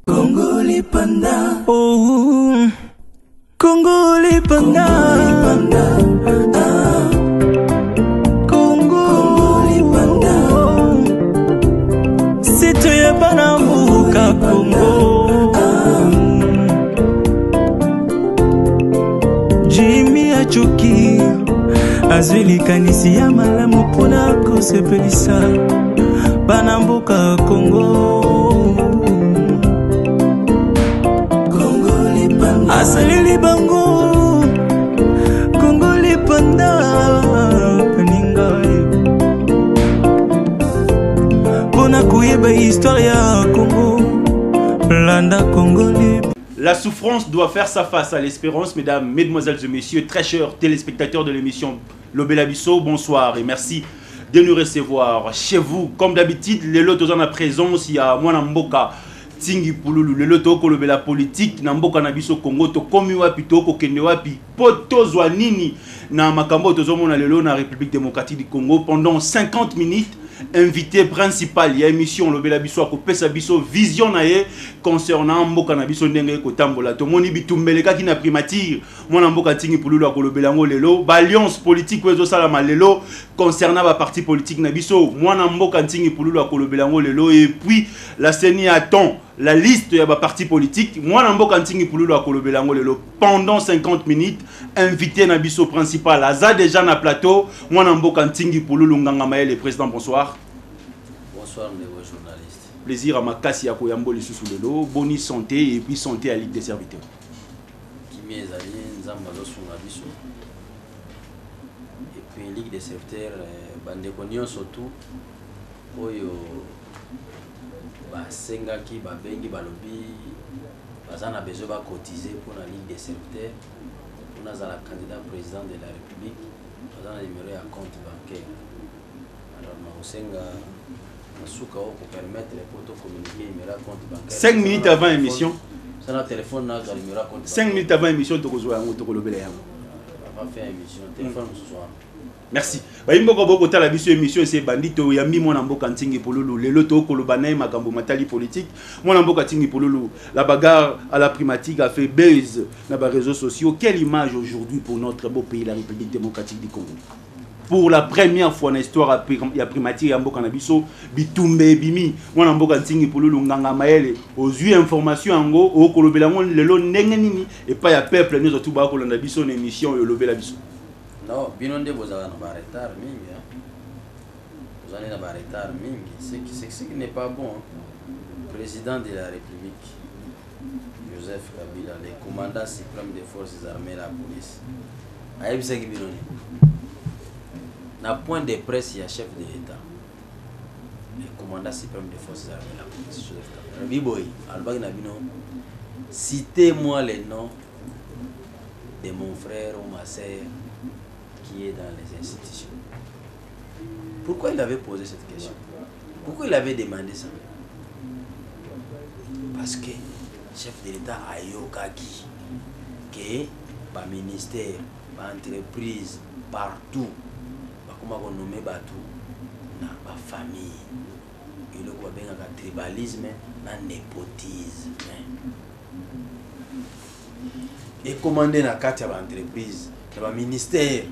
Congolais Panda. Oh, Congolais Panda. Congolais Panda. C'est toi Banambuka Congo. Jimmy Achoki. Azwili kanisi ya malamu pona kosepelisa Banambuka Congo. Asalili bango Congolais Panda Peninga Pona kuyeba histoire ya Congo Landa Congolais. La souffrance doit faire sa face à l'espérance, mesdames, mesdemoiselles et messieurs, très chers téléspectateurs de l'émission Lobela Bisso, bonsoir et merci de nous recevoir chez vous. Comme d'habitude, les lotos en la présence, il y a Mwana Mboka Tingi Pululu, les lotos ko lobela politique, na Mboka na biso Congo, to komi wapi to ko kende wapi, poto zwa nini na makambo tozomona lelo na République démocratique du Congo pendant 50 minutes. Invité principal, il y a émission Lobela Bisso ko pesa biso vision nae concernant Mboka na biso ndenge ko tambola to moni bitumbeleka ki na primature mwana Mboka Tingi Pululu ko lobela ngo lelo ba alliance politique wezo sala malelo concernant ba parti politique na biso mwana Mboka Tingi Pululu ko lobela ngo lelo et puis la CENI attend la liste ya ba parti politique mwana Mboka Tingi Pululu ko lobela ngo lelo pendant 50 minutes invité na biso principal aza déjà na plateau mwana Mboka Tingi Pululu nganga maele président bonsoir. Bonsoir mes journalistes. Plaisir à Makasi à Koyambo les sous le bonne santé et puis santé à Ligue des serviteurs. Qui m'est allé Nzambazo Sungabiso. Et puis Ligue des serviteurs, Bandekonion surtout. Oyo Basengaki, Babengi, Balobi. Bazana besoin de cotiser pour la Ligue des serviteurs. Pour nous la candidat président de la République. Bazana numéro à compte bancaire. Alors Maousenga. 5 minutes avant l'émission. 5 minutes avant l'émission, merci. Émission c'est bandito ya mi mona Mboka Ntingi Pululu lelo to kolobana makambo matali politique mona Mboka Ntingi Pululu la bagarre à la primatique a fait buzz dans les réseaux sociaux. Quelle image aujourd'hui pour notre beau pays la République démocratique du Congo? Pour la première fois dans l'histoire, il y a primature Mboka na biso bitumbe bimi mwana Mboka Ntingi Pululu nganga maele aux yeux information ngo o kolobela ngo lelo ndenge nini et pas ya peuple nous tout ba kolanda biso na émission yo lobela biso. Non, binonde bozala na ba retard mingi. Vous allez na ba retard mingi, ce qui n'est pas bon. Président de la République Joseph Kabila, le commandant suprême des forces armées la police. Ayebisa ki binonde. Na point de presse, il y a chef de l'État, le commandant suprême des forces armées, la police, Joseph Kabila. Biboy, citez-moi les noms de mon frère ou ma sœur qui est dans les institutions. Pourquoi il avait posé cette question? Pourquoi il avait demandé ça? Parce que le chef de l'État a yokaki que par ministère, par entreprise, partout, comment on nomme Batou, na ba famille, et le quoi bien tribalisme, na népotisme. Et commander na carte à l'entreprise, na ba ministère.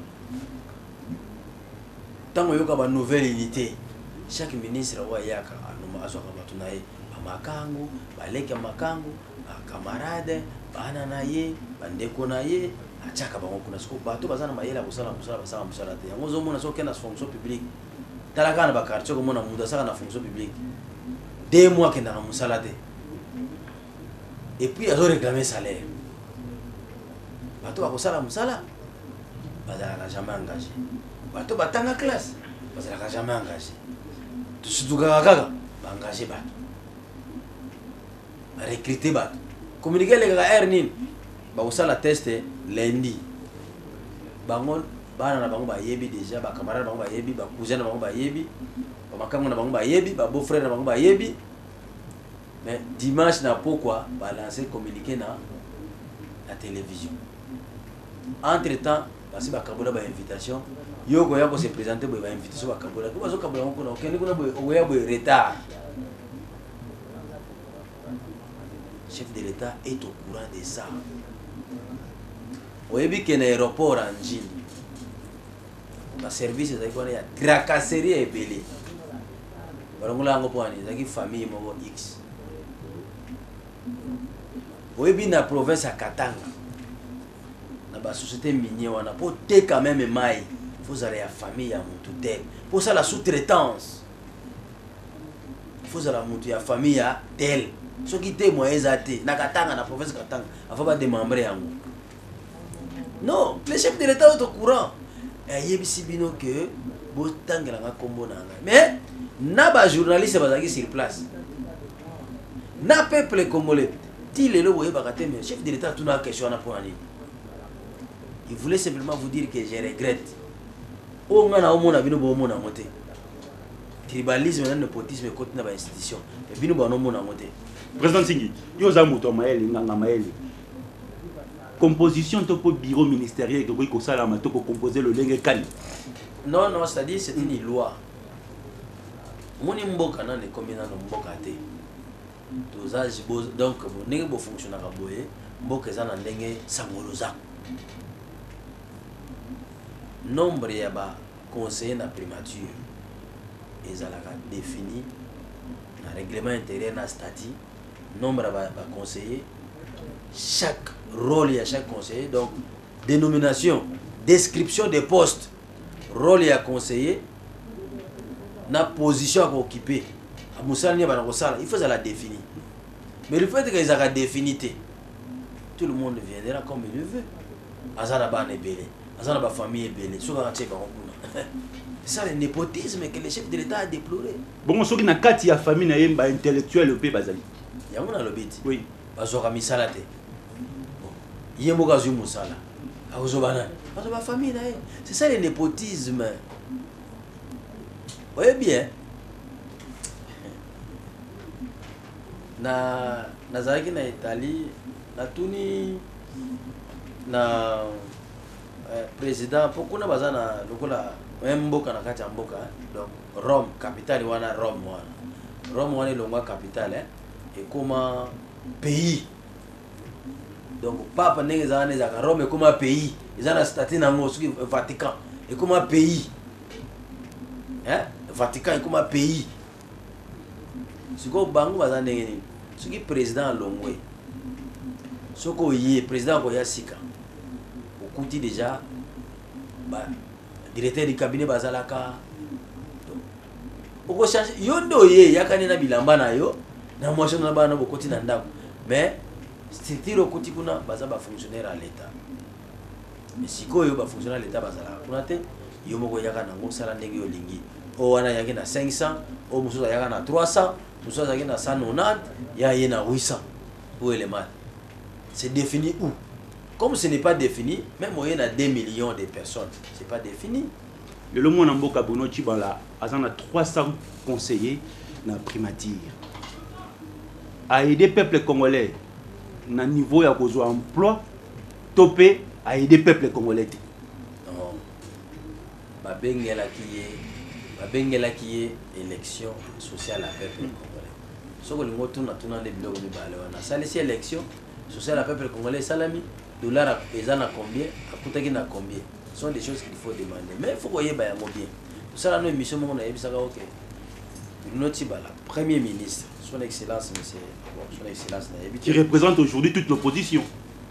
Tant qu'il y a une nouvelle unité, chaque ministre a yaka anoma azoka batunaye, ba makangu, ba leka makangu, ba camarade, ba nanaye, ba ndeko naye. Achaka bango kuna siko bato bazana mayela kusala basala musala te ngozo mona so kena fonction publique talaka na bakarcho ko mona muda saka na fonction publique 2 mois kena na musala te et puis azo réclamer salaire bato ba kusala musala bazala ka jamais engagé bato batanga classe bazala ka jamais engagé to situka kaka ba engagé bato ba recruter bato communiquer les gars nini ba usala test lundi bango bana na bango ba yebi déjà ba camarade bango ba yebi ba cousin na bango ba yebi ba makango na bango ba yebi ba beau frère na bango ba yebi mais dimanche na pourquoi ba lancer communiquer na la télévision entre temps parce ba kabola ba invitation yoko yako se présenter ba invitation ba kabola ko bazo kabola ko na okende kuna bo oya bo retard chef de l'État est au courant de ça. Vous voyez que l'aéroport en Gine, le service est à tracasserie et belé. Vous avez une famille X. Vous voyez que la province à Katanga, la société minière, on a pour quand même maille. Il faut aller à la famille à Moutoutel. Pour ça, la sous-traitance. Il faut aller à la famille à tel. Ce qui est moyen d'athée, dans la province de Katanga, il ne faut pas démembrer. Non, le chef de l'État est au courant. Il y a des gens qui mais les journalistes sont sur place. Le peuple congolais, le chef de l'État a une question. Il voulait simplement vous dire que je regrette. Tribalisme et népotisme sont dans l'institution. Président Singhi, composition de bureau ministériel que vous composer le lingue kali. Non, non, c'est-à-dire c'est une loi. Moni mboka na ne komina no mboka te. Dosage donc ndenge bo fonctionner ka boye, mboka za na ndenge sangoloza. Nombre ya ba conseiller na primature ezalaka défini na règlement intérieur na statut, nombre ba conseiller, chaque rôle ya chaque conseiller, donc dénomination, description des postes, rôle ya conseiller, na position à occuper. Il faut la définir. Mais le fait qu'ils aient la définité, tout le monde viendra comme il le veut. Azana ba nebele, azana ba famille est belle. C'est ça le népotisme que le chef de l'État a déploré. Bon, ceux qui n'ont pas de famille, ils sont intellectuels au pays basali. Il y a un lobbyiste. Oui. Bazoka misalate. Il y a un mogazu musala. Azobana. Azoba famille na. C'est ça le népotisme. Vous voyez bien. Na zaki na Italie, na tuni na président pourquoi na bazana lokola mboka na kati ya mboka, donc Rome capitale wana Rome wana longwa capitale et comment pays, donc papa ndenge zana zaka Rome comme pays ezana statut na ngo soki Vatican et comme pays, hein, Vatican et comme pays. Ce que bango bazana ndenge ce qui président longwe soko yé président ko yasika okuti déjà ba directeur du cabinet bazalaka oko changer yondo ye yakani na bilamba na yo na motion na bana bokoti na ndako, mais structure okuti kuna baza ba fonctionnaire à l'état, mais sikoyo ba fonctionnaire à l'état bazala kuna te yo moko yaka na ngo sala ndenge yo lingi o wana yaki na 500 o musuza yaka na 300 musuza yaki na 190 ya ye na 800 où est le mal. C'est défini où? Comme ce n'est pas défini, même il y a 2 millions de personnes, ce n'est pas défini. Le monde en Boka Bono Chibala a 300 conseillers dans la primature. A aider le peuple congolais na niveau ya kozo emploi, topé a aider le peuple congolais. Non. Babengela qui est élection sociale à peuple congolais. Ce que nous avons des blocs de balles. Ça c'est élection sociale à peuple congolais. Salami, dollar pesant à combien, à coûter à combien. Ce sont des choses qu'il faut demander. Mais il faut que vous ayez bien. Pour ça, nous émission, on a dit ça. Ok. Bruno Tshibala, Premier ministre, son excellence, monsieur. Bon, son excellence. Qui représente aujourd'hui toute l'opposition.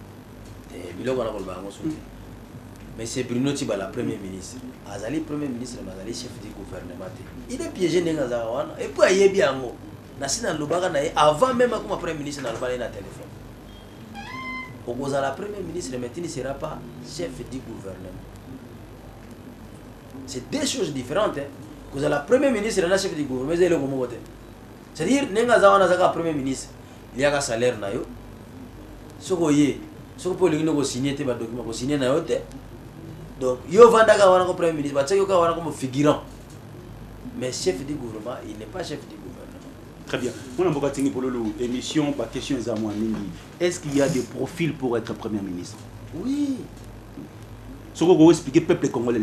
Mais c'est Bruno Tshibala, Premier ministre. Azali Premier ministre, Azali chef du gouvernement. Il est piégé dans Zawana. Et puis il est bien. Avant même comme Premier ministre, il a le téléphone. Au la Premier ministre, mais il ne sera pas chef du gouvernement. C'est deux choses différentes. Vous avez la Premier ministre et la chef du gouvernement. C'est-à-dire, Nengazawana Premier ministre, il y a un salaire. Ce que vous pouvez signer des documents, vous signez. Donc, il y a un Premier ministre, il y a un figurant. Mais chef du gouvernement, il n'est pas chef du gouvernement. Très bien. Pour l'émission, la question est est-ce qu'il y a des profils pour être Premier ministre? Oui. Ce que vous expliquez, peuple congolais.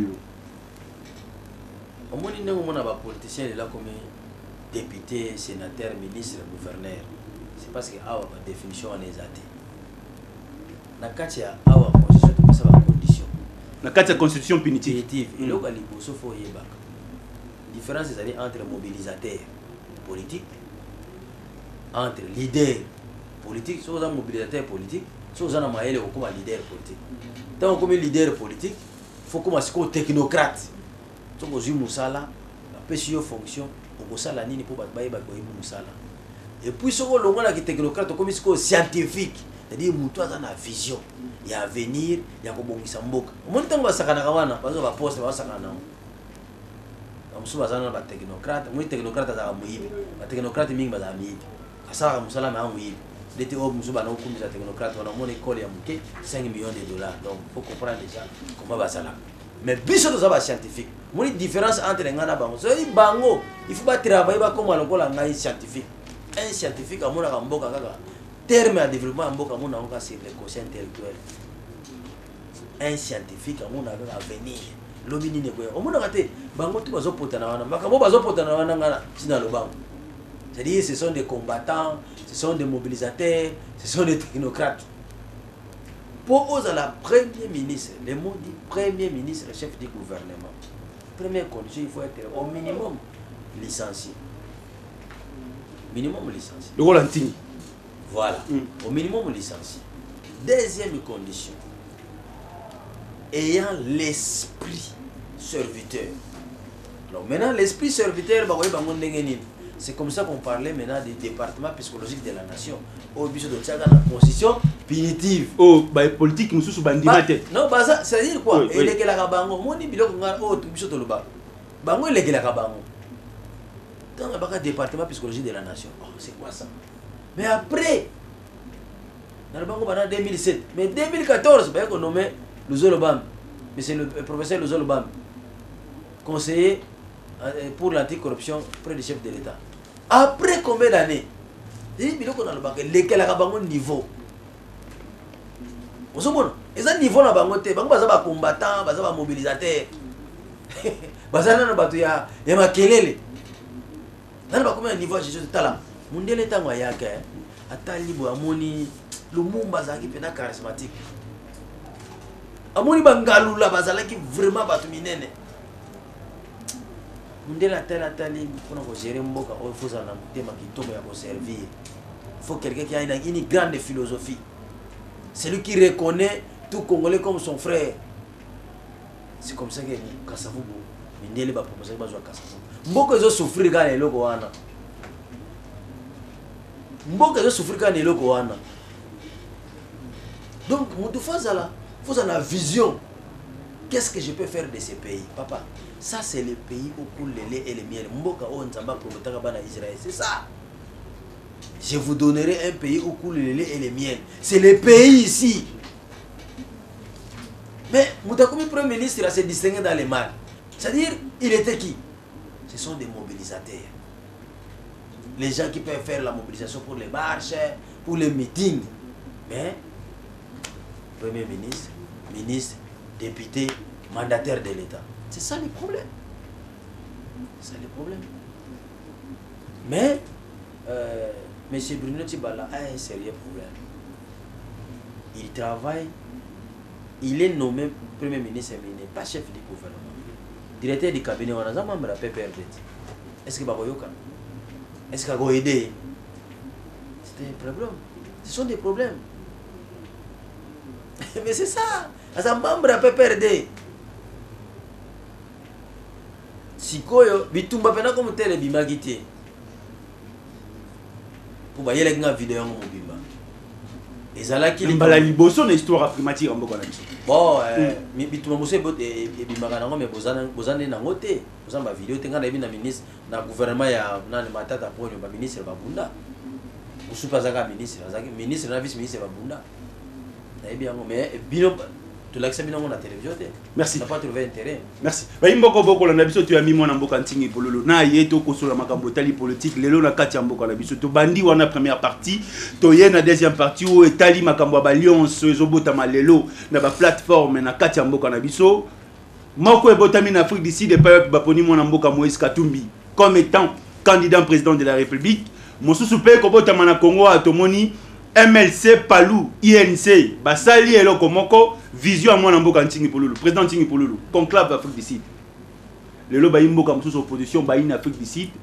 Au moins, il y a des politiciens là comme député, sénateur, ministre, gouverneur. c'est parce que awa ba définition on est athée na kati ya awa constitution to ça ba condition na kati ya constitution punitive et donc ali boso fo yebaka différence c'est entre mobilisateur politique entre leader politique so za mobilisateur politique so za na maele ko comme leader politique tant comme leader politique faut comme siko technocrate to ko zimu sala pesio fonction ko sala nini pour ba ba ko yimu sala et puis ce qu'on longola qui technocrate comme siko scientifique c'est-à-dire mutu aza na vision ya avenir ya ko bongisa mboka omoni tango basakana kawana bazo ba poste basakana amusu bazana ba technocrate moi technocrate aza muyibi ba technocrate mingi baza muyibi asala musala ma muyibi l'été au musu bana okumu za technocrate wana mon école ya muke 5 millions de dollars donc faut comprendre déjà comment basala mais biso to za ba scientifique moni différence entre ngana bango so bango il faut pas travailler ba comme lokola ngai scientifique un scientifique amona ka mboka kaka terme à développement mboka mona onka sur le quotient intellectuel un scientifique amona ka avenir lobi nini ko omona kate bango tu bazo potana wana makambo bazo potana wana ngana sina lo bango c'est-à-dire ce sont des combattants ce sont des mobilisateurs ce sont des technocrates pour oser la premier ministre le mot dit premier ministre le chef du gouvernement première condition il faut être au minimum licencié minimum licencié le Rolantini voilà au minimum licencié deuxième condition ayant l'esprit serviteur alors maintenant l'esprit serviteur c'est comme ça qu'on parlait maintenant des départements psychologiques de la nation au biso de tchaka la constitution punitive oh bah politique mususu bandimate non bah ça c'est à dire quoi et les la bango moni biloko nga oh tu biso to loba bango les la bango dans le département psychologique de la nation oh c'est quoi ça mais après dans le bango pendant 2007 mais 2014 bah qu'on nommé Luzolo Bam mais c'est le professeur Luzolo Bam conseiller pour l'anticorruption près du chef de l'État. Après combien d'années? Il y a le banque, lesquels a un niveau. Vous savez, ils ont un niveau dans le banque, ils ont combattant, ils ont mobilisateur. Ils ont un kelele. Dans le banque, niveau de talent. Mon Dieu, l'État a yaka. Atali bo amoni lumumba zaki pena charismatique. Amoni bangalula bazalaki vraiment batu minene. Mundela tali pour nous gérer mboka il faut ça na mutema kitoko ya servir. Il faut quelqu'un qui a une grande philosophie. Celui qui reconnaît tout Congolais comme son frère. C'est comme ça que Kasavubu Mindele va proposer ba zo Kasavubu. Mboka zo souffrir quand les loko wana. Mboka zo souffrir quand les loko wana. Donc mutu fazala, faut ça na vision. Qu'est-ce que je peux faire de ces pays, papa? Ça c'est le pays où coule le lait et le miel. Mboka o nzamba promotaka bana Israël, c'est ça. Je vous donnerai un pays où coule le lait et le miel. C'est le pays ici. Mais Moutakoumi Premier ministre s'est distingué dans les mal. C'est-à-dire, il était qui? Ce sont des mobilisateurs. Les gens qui peuvent faire la mobilisation pour les marches, pour les meetings. Mais Premier ministre, ministre, député, mandataire de l'État. C'est ça le problème. C'est ça le problème. Mais M. Bruno Tibala a un sérieux problème. Il travaille, il est nommé Premier ministre, mais il n'est pas chef du gouvernement. Directeur du cabinet, on a un membre de la PPRD. Est-ce qu'il va Boyoka? Est-ce qu'il va aider? C'est un problème. Ce sont des problèmes. Mais c'est ça. C'est un membre de la PPRD. Sikoyo, bitumba pena comme tel bimagité. Pour voyez les vidéo en bimba. Et ça là qui les bala liboso na histoire primatique en boko na biso. Bon, mais bitumba mose et bimaga nango mais bozana na ngote. Bozana ba vidéo tenga na bi na ministre na gouvernement ya na matata pour ba ministre ba bunda. Usupa zaka ministre na vice ministre ba bunda. Na bien mais bino tu l'acceptes bien la télévision. Merci. Tu n'as pas trouvé intérêt. Merci. Mboko boko la biso tu as mis mon mboka ntingi pololo na yeto ko sur la makambo tali politique lelo na kati mboka na biso to bandi wana première partie to yena deuxième partie où etali makambo ba alliance ezobotama lelo na ba plateforme na kati mboka na biso moko ebotami na Afrique d'ici de peuple baponi mon mboka Moïse Katumbi comme étant candidat président de la République mosusu pe ko botama na Congo atomoni MLC Palou INC basali eloko moko vision à mwana mboka Ntingi Pululu président Ntingi Pululu conclave Afrique du Sud lelo ba yimboka mosusu opposition ba in Afrique du Sud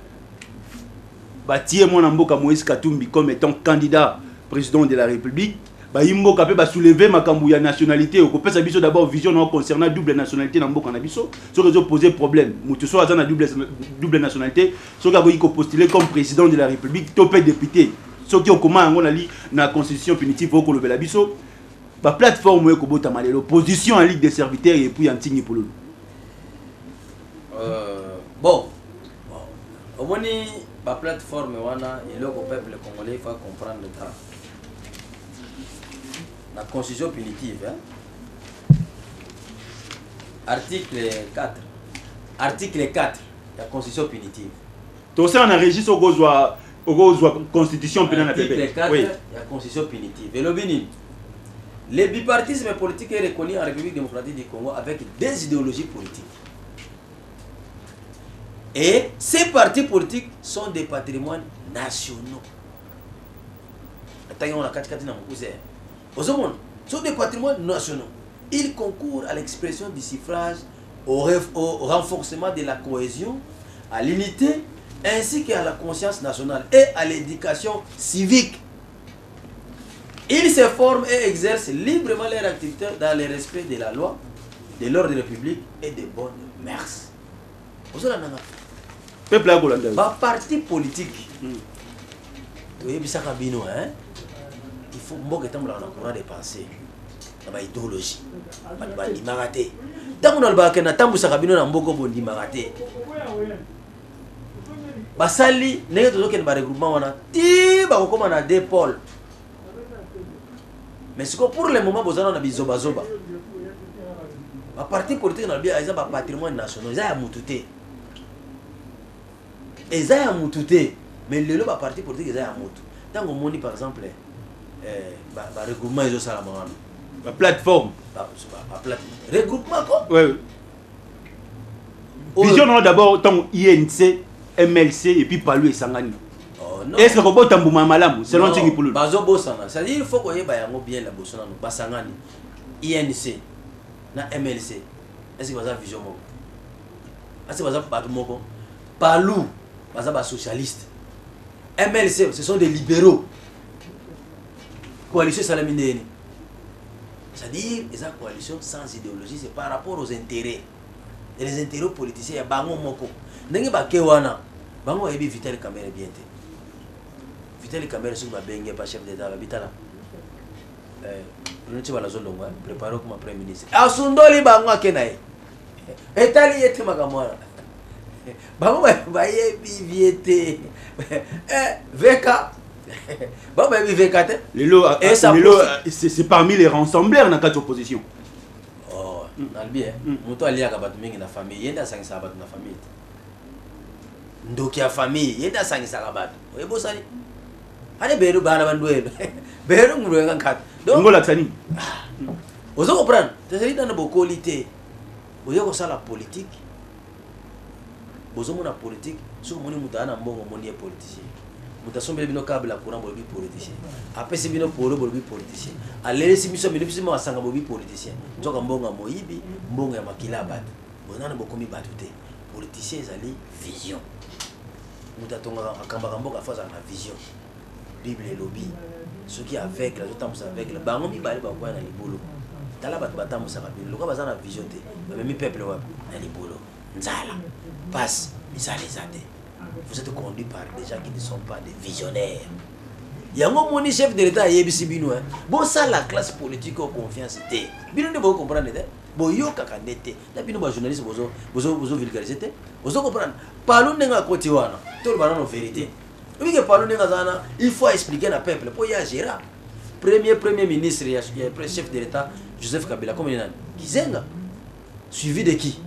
batie mwana mboka Moïse Katumbi comme étant candidat président de la République ba yimboka pe ba soulever makambu ya nationalité ko pesa biso d'abord vision non concernant double nationalité na mboka na biso so que poser problème mutu so azana double nationalité so ka ko postuler comme président de la République to pe député ce qui est comment on a li na constitution punitive au Kolobela biso ba plateforme ko botama l'opposition en ligue des serviteurs et puis Ntingi Pululu bon au moins la plateforme wana et le peuple congolais faut comprendre ça la constitution punitive hein? article 4 la constitution punitive tout ça on a registre au constitution pénale article 4 oui. La constitution punitive et le bini le bipartisme politique est reconnu en République démocratique du Congo avec des idéologies politiques. Et ces partis politiques sont des patrimoines nationaux. Sont des patrimoines nationaux. Ils concourent à l'expression du suffrage, au renforcement de la cohésion, à l'unité, ainsi qu'à la conscience nationale et à l'éducation civique. Ils se forment et exercent librement leur activité dans le respect de la loi, de l'ordre public et des bonnes mœurs. Peuple agolanda. Ba parti politique. Il faut mboka tambula na courant de pensée. Na ba idéologie. Ba di maraté. Tango na ba na tambusa kabino na mboko bondi maraté. Basali nenge tozoke na ba regroupement wana ti ba kokoma na deux pôles. Mais c'est que pour le moment bozana na bizoba zoba. Ba parti politique na bien ils ont ba patrimoine national, ils ont mututé. Ils ont mututé, mais le ba parti politique ils ont mutu. Tant on moni par exemple ba regroupement ils ont ça la la plateforme. Regroupement quoi? Oui. Vision non d'abord tant INC, MLC et puis Palou et Sangani. Est-ce que vous avez malamu selon Ntingi Pululu? C'est-à-dire il faut que vous ayez bien la bossona no basangani INC na MLC. Est-ce que vous avez vision moko? Est-ce que vous avez pas de moko? Palou, vous avez socialiste. MLC, ce sont des libéraux. Coalition Salamindeni. C'est-à-dire ils ont coalition sans idéologie, c'est par rapport aux intérêts. Et les intérêts politiciens, il y a bango moko. Ndenge ba kewana, bango yebi Vital Kamerhe bien te. Vital Kamerhe sur ma bengue pas chef d'état habitala. Nous tu vas la zone longue, préparer comme premier ministre. Asundoli bango kenae. Etali ete makamora. Bango ba yebi viete. Veka. Bango yebi veka te. Lelo c'est parmi les rassembleurs dans quatre oppositions. Oh, nalbi muto aliaka batu mingi na famille, yenda sangisa batu na famille. Ndoki ya famille, yenda sangisa batu. Oyebosali. Allez, Béru, Banabandouel. Béru, nous avons un cadre. Donc, on l'accent. Vous comprenez? C'est-à-dire dans nos qualités. Vous avez ça la politique. Vous avez la politique. Si vous avez un bon politicien. Vous avez un câble la courant pour politicien. Après, c'est bien pour le politicien. Allez, si vous avez un sang politicien. Vous avez un bon moïbi, un bon makilabat. Vous avez un bon batouté. Politicien, c'est une vision. Vous avez un vision. Bible et lobby, ceux qui avec les autres avec le bangomi bali ba kwa na libolo tala bat batamu sa kabilo loka bazana vision te mais mi peuple wa na libolo nzala passe misale zate vous êtes conduits par des gens qui ne sont pas des visionnaires yango moni chef de l'état yebisi bino bon ça la classe politique au confiance te bino ne bo comprendre te bo yo kakandete na bino ba journaliste bozo vulgariser te bozo comprendre parlons nenga koti wana to ba na vérité. Oui, il faut expliquer au peuple pour y agir. Premier ministre et chef de l'État, Joseph Kabila, comme il y a Kizenga, suivi de qui?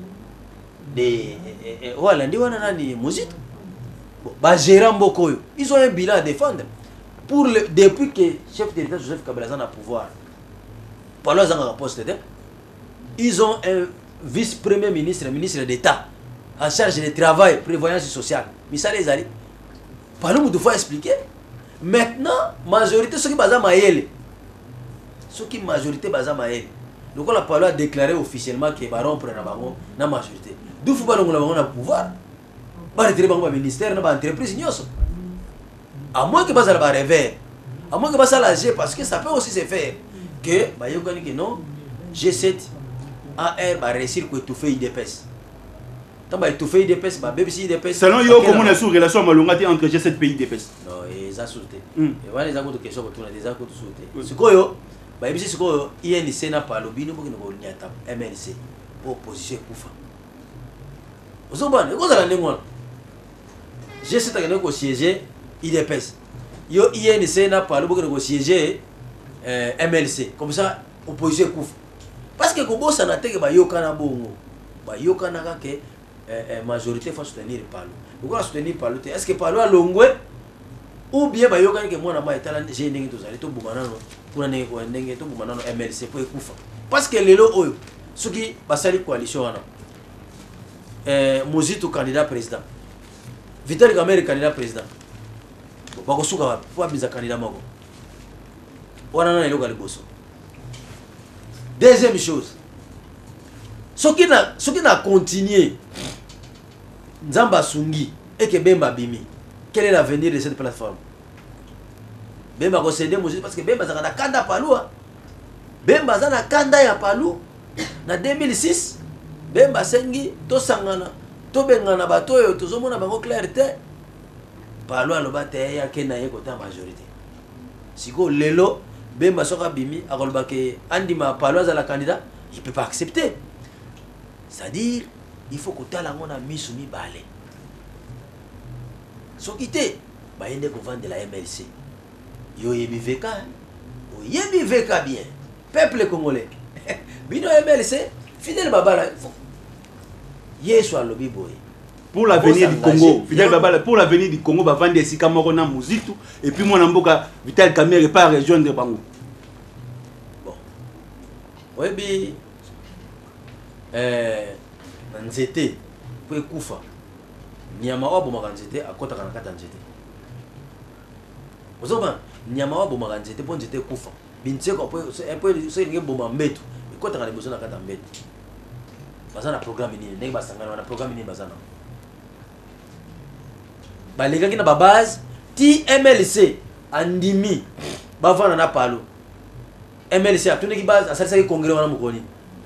Ils ont un bilan à défendre. Depuis que le chef de l'État, Joseph Kabila, est en pouvoir, ils ont un vice-premier ministre, un ministre d'État, en charge du travail, prévoyance sociale. Mais ça les a dit. Par nous, il faut expliquer. Maintenant, majorité, ceux qui basent Maël. Ceux qui majorité basent Maël. Donc, on a parlé à déclarer officiellement que Baron prend la majorité. D'où faut pas le pouvoir. Bah, retirer le ministère, l'entreprise, à moins que ça va réveiller. À moins que ça l'âge, parce que ça peut aussi se faire. Que, bah, que non, G7, AR, va réussir que tout fait IDPS. Tant que tout fait IDPS, bah, BBC IDPS. Selon yo, comment on a sous relation entre G7 pays IDPS? Non, ils ont sauté. Et voilà les accords de questions pour tourner des accords de sauter. Ce que yo, bah, BBC, ce que INC n'a pas lobby, nous, pour que nous avons MLC, opposition Koufa. Vous comprenez? Vous allez voir. G7 a négocié IDPS. Yo INC n'a pas lobby, pour que nous siéger MLC. Comme ça, opposition Koufa. Parce que Kobo Sanate, bah, yo kana bongo. Bah, yo kana que majorité faut soutenir Palo. Pourquoi soutenir Palo? Est-ce que Palo a longwe? Ou bien bah, yo kana que moi na ma etala j'ai ndenge to zali to bumanano. Kuna ne ko ndenge to bumanano MLC pour Koufa. Parce que lelo oyo soki basali coalition wana. Mozitu candidat président. Vital Kamerhe candidat président. Ba ko suka pour biza candidat mako. Wana na lelo kaliboso. Deuxième chose, ce qui n'a continué, Nzamba Sungi et que Bemba Bimi, quel est l'avenir de cette plateforme? Bemba a cédé parce que Bemba a kanda Palou. Bemba a kanda ya Palou. En 2006, Bemba Sengi, to sangana, to bengana batoyo, to zomona bango clarté. Palou alobate ya kena ye kota majorité. Siko lelo. Bemba soka bimi akolba ke andima Paloise à la candidat, il peut pas accepter. C'est-à-dire il faut que tala ngona misumi balé. Sokité ba yende ko vendre la MLC. Yo yebi veka. O yebi veka bien. Peuple congolais. Bino MLC fidèle babala. Yeso alobi boy. Pour l'avenir du Congo, Fidel Babala, pour l'avenir du Congo, va vendre des Sikamorona Mouzitu, et puis mon amboka Vital Kamerhe pas rejoindre Bango. Bon. Oui, bien. Nzete, pour Koufa. Nyamawa Bomaka Nzete, à côté de Kanakata Nzete. Vous savez, Nyamawa Bomaka Nzete, pour Nzete Koufa. Binseko, un peu, c'est une bombe Mbetu. Et quand on a besoin de Kata Mbetu. Bazana programme ni, n'est pas sangana, on a programme ni Bazana. Bah les gars qui n'ont pas base, ti MLC andimi, bah voilà na palo. MLC a tout le qui base à ça qui congrès on a mukoni.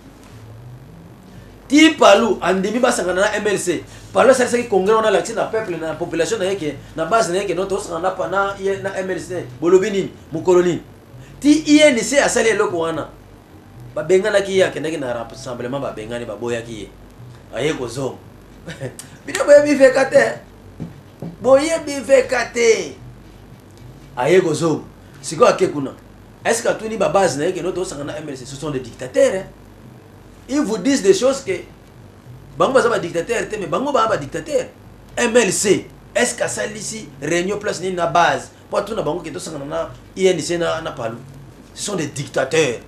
Ti palo andimi bah sangana na MLC. Palo ça qui congrès on a l'accès na peuple na population na yeke na base na yeke notre os na pa na MLC bolobini mukoloni. Ti INC a salé loko wana. Ba bengana ki ya kendaki na rassemblement ba bengani ba boya ki. Aye ko zo. Bino boya bi fekate. Boye bivekate aye gozo siko akekuna est-ce que tout ni ba base na que notre sangana MLC ce sont des dictateurs hein? Ils vous disent des choses que bango ba ba dictateur mais bango ba dictateur MLC est-ce que ça ici réunion place ni na base pour tout na bango que to sangana na INC na palu ce sont des dictateurs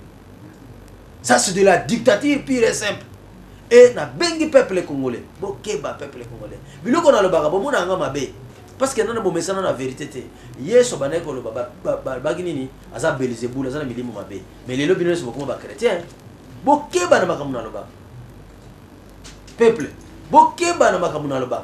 ça c'est de la dictature pure et simple. Et na bengi peuple congolais, bokeba peuple congolais. Biloko na lobaka bomona nga mabe. Parce que nana bomesana na vérité te. Yeso baneko lo bagini ni aza Belzebul aza na milimo mabe. Mais lelo bino so bokoma ba chrétien. Bokeba na makamu na lobaka. Peuple, bokeba na makamu na lobaka.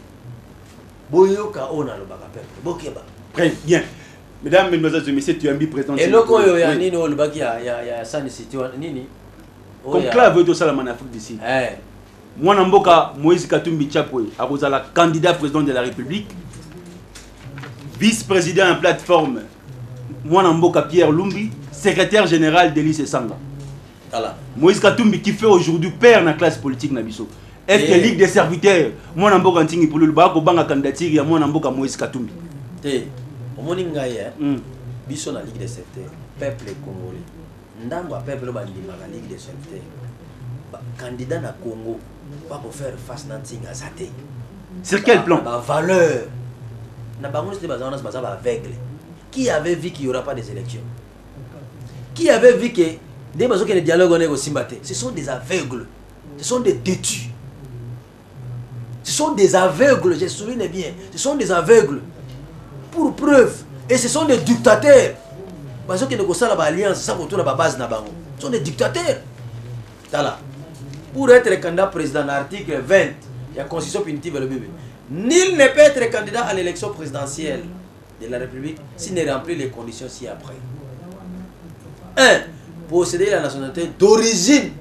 Boyoka ona lobaka peuple. Bokeba. Très bien. Mesdames, mesdemoiselles et messieurs, tu as mis présent. Et loko yo ya nini o lobaki ya sani city nini? Conclave de ça en Afrique d'ici. Moi, Namboka Moïse Katumbi Chapwe, la candidat président de la République, vice-président en plateforme, moi, Namboka Pierre Lumbi, secrétaire général d'Élysée Sanga. Moïse Katumbi qui fait aujourd'hui père dans la classe politique Nabiso. Est-ce que Ligue des serviteurs, moi, Namboka Ntingi pour le Bako Banga candidature, moi, Namboka Moïse Katumbi. Au Moningaï, Biso na Ligue des serviteurs, peuple congolais. Ndambo a peuple ba ndimaka Ligue des serviteurs. Candidat na Congo pas pour faire face à Ntinga Zate. Sur quel plan? La valeur. Na bango c'était bazana c'est pas aveugle. Qui avait vu qu'il y aura pas des élections? Qui avait vu que des bazo que les dialogues on est au Simbate? Ce sont des aveugles. Ce sont des têtus. Ce sont des aveugles, je me souviens bien. Ce sont des aveugles. pour preuve. Et ce sont des dictateurs. Parce que nous avons l'alliance, ça qu'on tourne à la base. Ce sont des dictateurs. Pour être candidat président, l'article 20, il y a la constitution punitive et le bébé. Nul ne peut être candidat à l'élection présidentielle de la République s'il ne remplit les conditions ci-après. 1. Posséder la nationalité d'origine.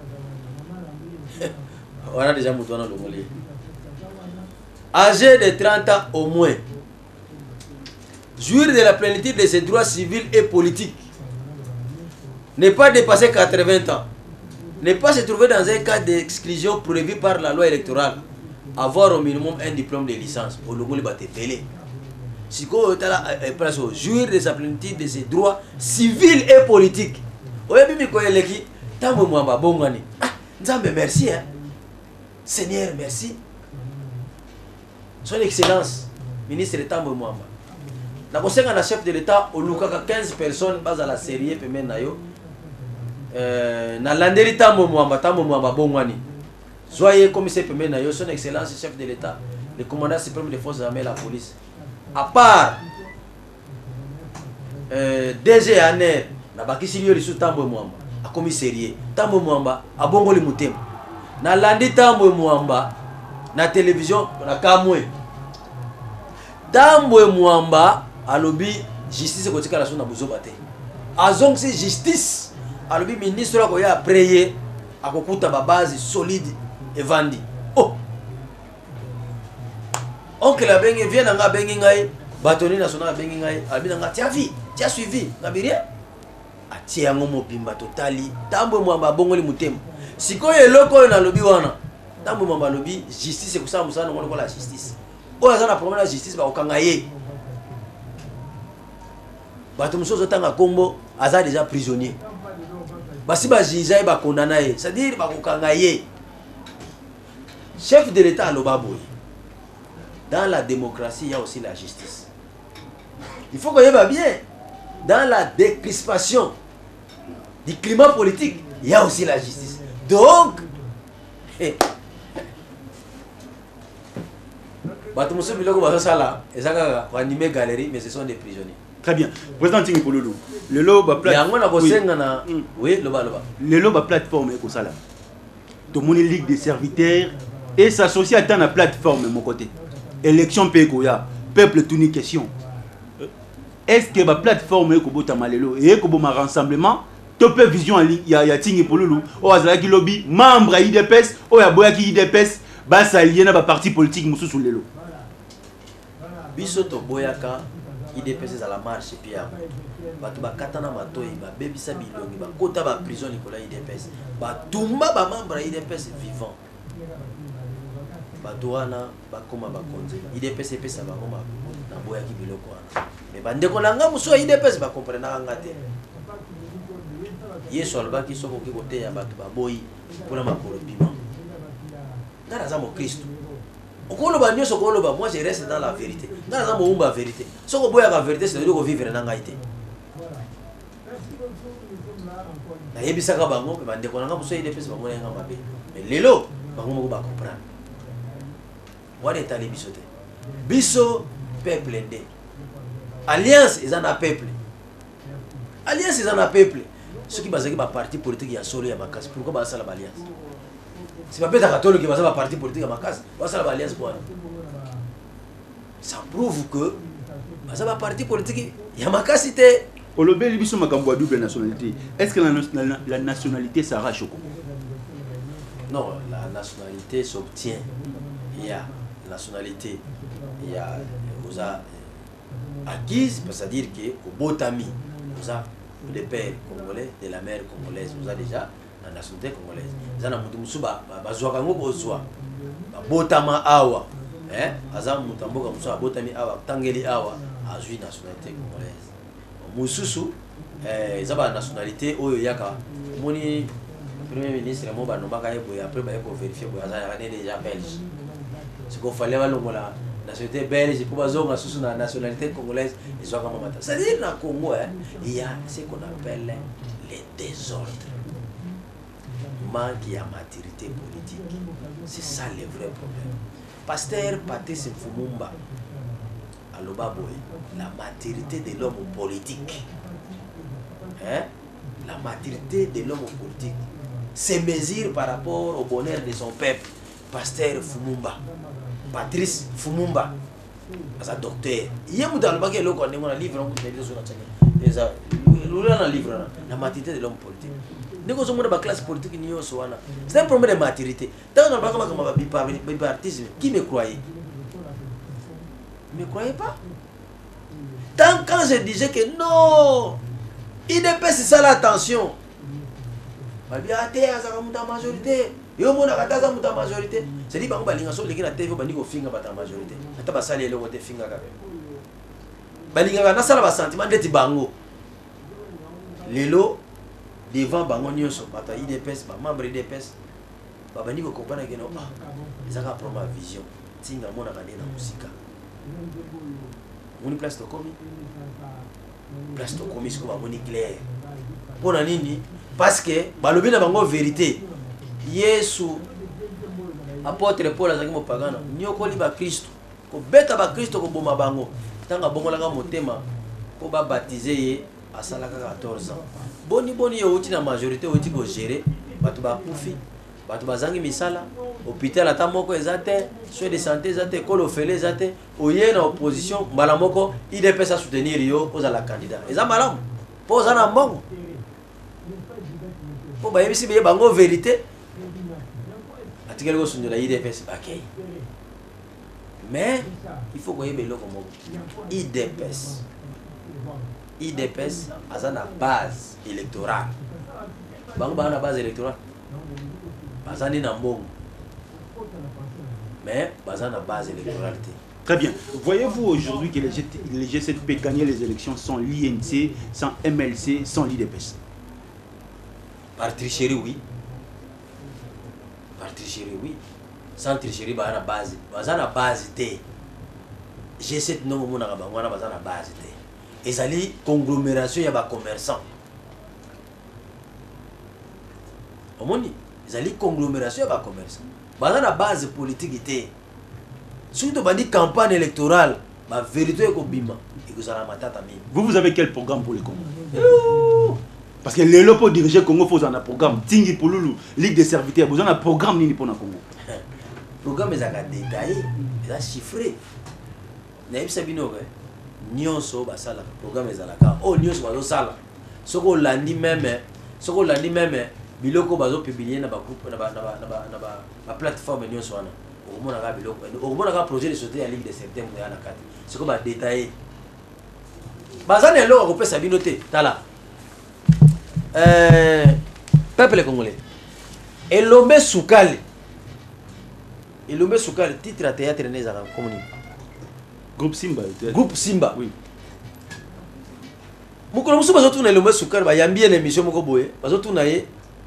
On a déjà mouton dans le mollet. Âgé de 30 ans au moins. Jouir de la plénitude de ses droits civils et politiques. Ne pas dépasser 80 ans. Ne pas se trouver dans un cas d'exclusion prévu par la loi électorale. Avoir au minimum un diplôme de licence. Pour le monde, il va si vous jouir de sa plénitude de ses droits civils et politiques. Merci. Seigneur, merci. Son Excellence, ministre de Tambo Mwamba. Nous avons un chef de l'État, au Lukaka 15 personnes, bas à la série, et même na landeli Tambo Mwamba Bongwani. Soyez commissaire Pemenayo, son Excellence, chef de l'État, le commandant suprême des forces armées, la police. À part DG Aner, na bakisi liyo lisu Tambo Mwamba, a commissariat, Tambo Mwamba, a Bongoli Mutema. Na landi Tambo Mwamba, na télévision, na Kamwe. Tambo Mwamba, alobi justice kotika la son na buzobate. Azong si justice, alobi ministre ko ya prier, akokuta ba base solide et vandi. Oh. Oncle la bengi vient nga bengi ngai, batoni national bengi ngai, alobi nga tia vie, tia suivi, ngabirie. Atia ngomo bimba totali, Tambo Mwamba Bongoli Mutema. Sikoyo eloko na lobi wana. Tambo Mwamba lobi justice kusala musana ngolo la justice. Oyo azana problème la justice ba okanga ye. Bato musozo tanga kombo aza déjà prisonnier. Basi ba jija ba condamné ye, c'est-à-dire ba okanga ye. Chef de l'État à l'Obaboy. Dans la démocratie, il y a aussi la justice. Il faut qu'on y va bien. Dans la décrispation du climat politique, il y a aussi la justice. Donc, animer galerie, mais ce sont des prisonniers. Très bien. Président Tingi Pololo, le loba plateforme. Oui, le loba plateforme est comme ça là. Tout le monde ligue des serviteurs et s'associe à la plateforme de mon côté. Élection Pégoya, peuple tout une question. Est-ce que la plateforme est comme Malelo et comme un rassemblement? Top vision il y a Tingi Pololo, ou Azalaki lobby, membre à IDPS, ou à Boyaki IDPS, basa liena ba parti politique musu sur lelo. Bisoto Boyaka IDPS à la marche et puis batu bakatana matoyi ba bebisa bilongi ba kota ba prison likola IDPS ba tumba ba membre IDPS vivant batu wana bakoma ba konzi IDPS epesa bango na Boyaki biloko wana mais bandeko nanga musu IDPS ba comprendre ngate Yesu alobaki soko ki kote ya bato baboyi pona makolo piment. Ngana za mo Kristo. Okoloba nyoso okoloba, moi je reste dans la vérité. Ngana za mo umba vérité. Soko boya la vérité c'est de ko vivre na ngaite. Na yebisaka bango pe bande ko nanga muso IDPS bango nga mabe. Mais lelo bango mo ba comprendre. Wale tali bisote. Biso peuple ndé. Alliance ils en a peuple. Alliance ils en a peuple. Ceux qui basent un parti politique, il y a solo, il y a ma casse. Pourquoi basent la alliance? C'est pas peut-être catholique qui basent un parti politique, il y a ma casse. Basent la alliance pour ça prouve que basent un parti politique, il y a ma casse. Au lobby, il y a double nationalité. Est-ce que la nationalité s'arrache au Congo? Non, la nationalité s'obtient. Il y a la nationalité, il y a acquise, c'est-à-dire qu'au Botami, vous avez des pères congolais, de la mère congolaise, vous avez déjà la nationalité congolaise. Vous avez Musuba, Bazoakango Bozwa, Botama Awa, Azam Mutamboka Musa, Botami Awa, Tangeli Awa, a joué nationalité congolaise. Mususu, ils ont la nationalité Oyoyaka. Moni, premier ministre, Moba Nomaka, et après, il faut vérifier que Azan est déjà belge. Ce qu'il fallait, la nationalité belge, pour la nationalité congolaise, ils ont comment matin. C'est-à-dire, dans le Congo, il y a ce qu'on appelle les désordres. Manque de maturité politique. C'est ça le vrai problème. Pasteur Patrice Mfumumba aloba boy la maturité de l'homme politique. Hein? La maturité de l'homme politique se mesure par rapport au bonheur de son peuple. Pasteur Fumumba, Patrice Fumumba, as un docteur. Il y a un livre, la maturité de l'homme politique. Nous sommes dans la classe politique, c'est un problème de maturité. Dans le bipartisme, qui me croyait? Ne me croyez pas? Tant quand je disais que non, il ne peut ça l'attention. La majorité. Yo mona kataza muta majorité. C'est dit bango balinga so leki na TV bandi ko finga bata majorité. Ata basali ele wote finga kabe. Balinga na sala ba sentiment ndeti bango. Lelo devant bango nyonso bata IDPS ba membre IDPS. Ba bandi ko comprendre que non ah. Ezaka proma vision. Tinga mona kande na musika. Moni place to komi. Place to komi ko ba moni clair. Pona nini? Parce que balobi na bango vérité. Yesu apôtre Paul azangi mopagana nyokoli ba Kristo ko beta ba Kristo ko boma bango tanga bongolaka motema ko ba baptiser ye asalaka 14 ans boni yo uti na majorité uti ko gérer batu ba kufi batu bazangi misala hôpital ata moko ezate soins de santé ezate kolo fele ezate oye na opposition mbala moko IDPS a soutenir yo ozala candidat eza malamu po ozana mbongo po ba yebisi be bango vérité. Mais il faut que vous ayez IDPS. IDPS a une base électorale. Vous avez une base électorale. Vous avez une mais vous avez une base électorale. Très bien. Voyez-vous aujourd'hui que les G7P gagner les élections sans l'INC, sans MLC, sans l'IDPS? Par tricherie, oui. Par tricherie, oui. Sans tricherie, il y a une base. Il y a une base. G7 non, il y a une base. Et ça dit conglomération, il y a des commerçants. Il y a une conglomération, il y a des commerçants. Il y a une base politique. Surtout dans la campagne électorale, la vérité est que vous avez quel programme pour les Congolais? Parce que les locaux diriger Congo, il faut un programme. Tingi Pouloulou, Ligue des serviteurs, vous avez un programme pour le Congo. Le programme est détaillé, il est chiffré. Naïb Sabino, Nyonso, le programme est là. Oh, Nyonso, Sala. Ce qu'on l'a dit même, Biloko va publier dans la plateforme Nyonso. On a un projet de sauter à Ligue des septembre. Ce qu'on va détailler. Bazan est là, on peut s'abinoter. Peuple congolais. Elombe Soukali, titre à théâtre Nézara, communique. Groupe Simba. Groupe Simba. Oui. Mukolo musu bazo tuna Elombe Soukali ba yambi une émission moko boye, bazo tuna ye.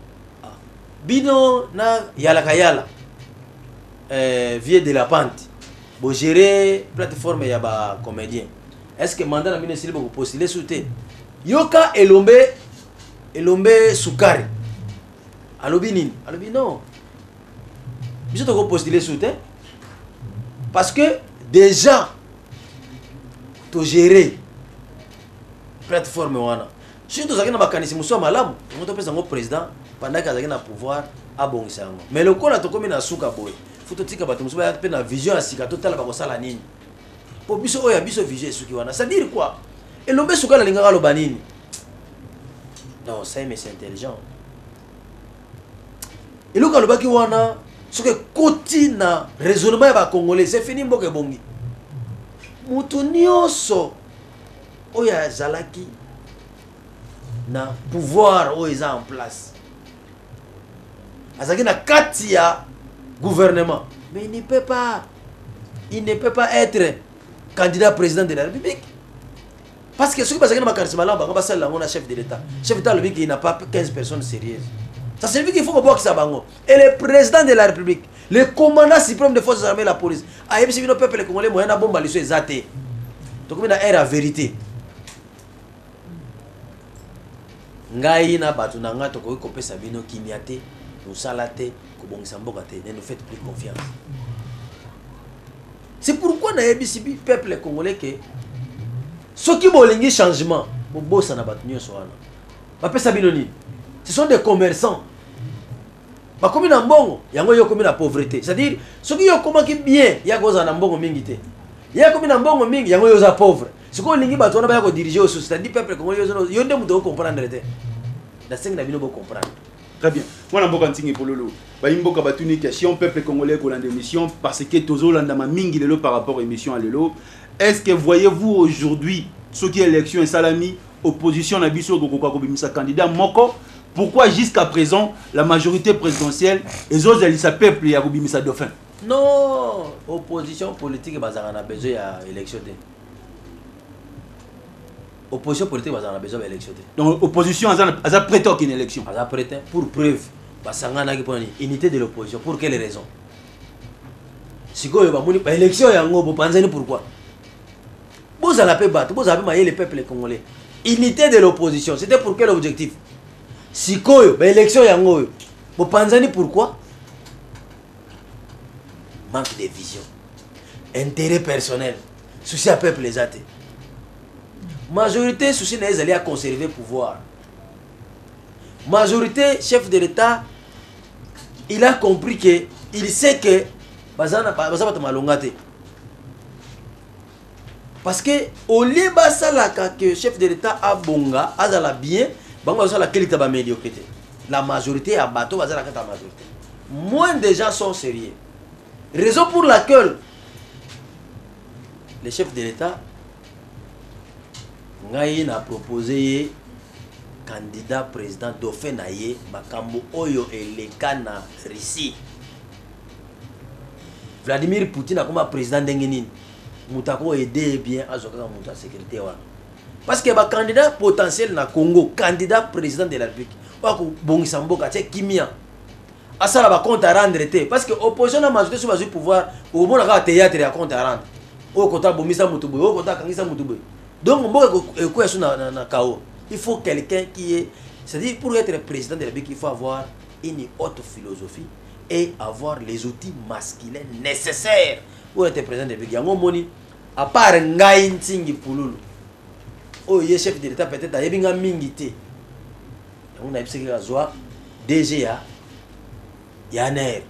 Bino na yala kayala. Vieux de la pente. Bo gérer plateforme ya ba comédien. Est-ce que mandat na bino sili bo postuler souté? Yoka Elombe Soukari. Alobi nini? Alobi non. Biso to ko postuler soutien parce que déjà to gérer plateforme wana. Si to zaki na bakanisi muso malamu, on to pesa ngo président pendant que zaki na pouvoir abongisa ngo. Mais le kola to komi na suka boy. Faut to tika bato muso ba pe na vision asika total ba ko sala nini. Po biso oya biso vision suki wana. Ça dire quoi? Elombe Soukari lingaka lo banini. Non, ça mais c'est intelligent. Et le cas qui wana, ce que côté na raisonnement ba congolais, c'est fini mboke bongi. Mutu nyonso oya zalaki na pouvoir oya en place. Azaki na kati ya gouvernement, mais il ne peut pas être candidat président de la République. Parce que ce qui passe dans ma charisme là, on a chef de l'État. Chef d'État le dit qu'il n'a pas 15 personnes sérieuses. Ça signifie qu'il faut qu'on boxe ça bango. Et le président de la République, le commandant suprême des forces armées, la police, a émis le peuple congolais moyen na bomba liso ezate. Donc on a la vérité. Ngai na batu na nga to ko kopesa bino kimiate, nous salate, ko bongisa mboka te, ne nous faites plus confiance. C'est pourquoi pourquoi na yebisi peuple congolais que ceux qui bolingi changement bobosa na bato nyonso wana bapesa bino nini? Ce sont des commerçants. Bakomi na mbongo yango yo komi na pauvreté, c'est-à-dire ceux qui yo komaki bien ya koza na mbongo mingi te, ya komi na mbongo mingi yango yo za pauvre. Ce qu'on lingi bato wana ba ko diriger au c'est-à-dire peuple congolais yo ndé muto comprendre te la cinq na bino bo comprendre. Très bien. Moi, je suis un peu de temps. Je question, peuple congolais, qui a une émission, parce que Tozo Landama Mingi par rapport à l'émission à l'élo. Est-ce que voyez-vous aujourd'hui, ce qui est élection et salami, opposition à Bisso, Gokokakobimisa candidat, Moko, pourquoi jusqu'à présent, la majorité présidentielle, les autres, ils s'appellent peuple et Agobimisa Dauphin? Non, opposition politique, on a besoin d'élection. Opposition politique, on a besoin d'élection. Donc, opposition, elle a prêté une élection. Elle a prêté pour preuve. Unité de l'opposition. Pour quelle raison? Si vous avez une élection, vous pensez pourquoi? Vous avez battu, vous avez le peuple congolais. Unité de l'opposition, c'était pour quel objectif? Si vous avez une élection, vous pensez pourquoi? Manque de vision. Intérêt personnel. Souci à peuple les athées. Majorité, souci n'est allé à conserver le pouvoir. Majorité, chef de l'État, il a compris que, il sait que, parce que, au lieu que chef de l'État a bonga, a la bien, la médiocrité. La majorité a bateau, la majorité. Moins de gens sont sérieux. Raison pour laquelle le chef de l'État a proposé candidat président Dauphin Naye Makambo Oyo et le Ghana Russie. Vladimir Poutine a comme président d'Engenin. Moutako aider bien à Zoka Mouta sécurité. Parce que le candidat potentiel na Congo, candidat président de la République, bon Samboka, c'est Kimia. À ça, va compte à rendre. Parce que l'opposition a majorité sur le pouvoir, au moins la théâtre et à compte à rendre. Au côté de Bomisa Moutouboy, au côté de Kangisa Moutouboy. Donc, il faut quelqu'un qui est... C'est-à-dire, pour être président de la République, il faut avoir une haute philosophie et avoir les outils masculins nécessaires pour être président de la République. À part Ngaïn Tingi Pouloulou, oh, il est chef de l'État, peut-être, il y a Mingité. On a dit que DGA, Yaner.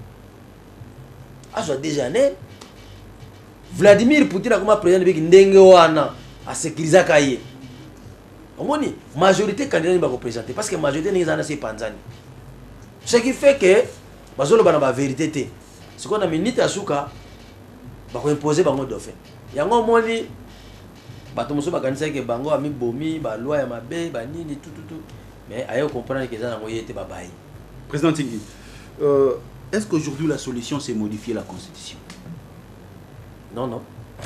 Ah, déjà Yaner. Vladimir Poutine a comme président de la République, Ndengewana. À sécuriser Kaye. La majorité candidat ne va pas présenter parce que la majorité n'est pas Panzani. Ce qui fait que bazolo bana ba vérité. Ce qu'on a mis nita suka ba ko imposer bango Dauphin. Yango moni bato muso ba kanisa ke bango ami bomi ba loi ya mabe ba nini tout. Mais ayo comprendre que ça na ngoyete ba bayi. Président Tingui, est-ce qu'aujourd'hui la solution c'est modifier la constitution? Non.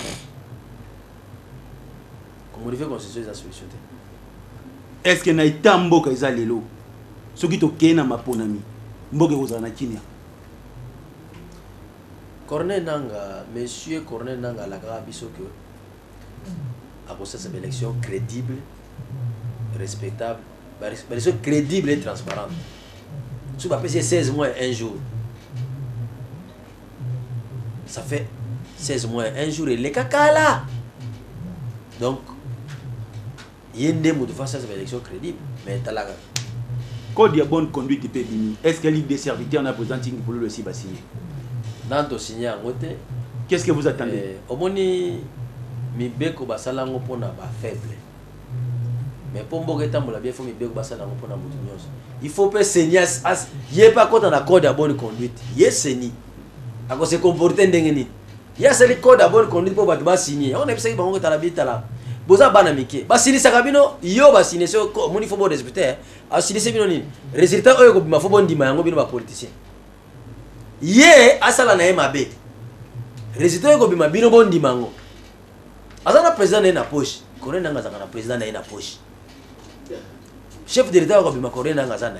Modifier la constitution, c'est la solution. Est-ce qu'il y a un mboka qui est là? Ce qui est là, maponami. Mboka qui est là, Kenya. Corneille Nanga, monsieur Corneille Nanga, la Garabiso que a posé cette élection crédible, respectable, élection crédible et transparente. Si vous avez 16 mois et 1 jour, ça fait 16 mois et 1 jour et les caca là. Donc, il y a une démo de face à cette élection crédible, mais tu as la... Quand il y a bonne conduite du pays, est-ce que la Ligue des serviteurs n'a pas signé pour le signer? Dans ton signé en côté. Qu'est-ce que vous attendez? Au moins, mi beko basala ngopo na ba faible. Mais pour mboka tambola bien faut mi beko basala ngopo na mutu nyonso. Il faut pas saigner as yé pas quand on accord de bonne conduite. Yé saigner. A ko se comporter ndengeni. Ya c'est le code de bonne conduite pour ba signer. On a pensé bango ta la bita là. Boza bana mike. Ba signer sakabino yo ba signer so moni faut bon respecter. A signer se bino ni. Résultat oyo ko bima faut bon dima yango bino ba politicien. Yé asala na mabe. Résultat oyo ko bima bino bon dimango. Azana président na poche. Corneille Nanga zaka na président na poche. Chef de l'État ko bima Corneille Nanga zana.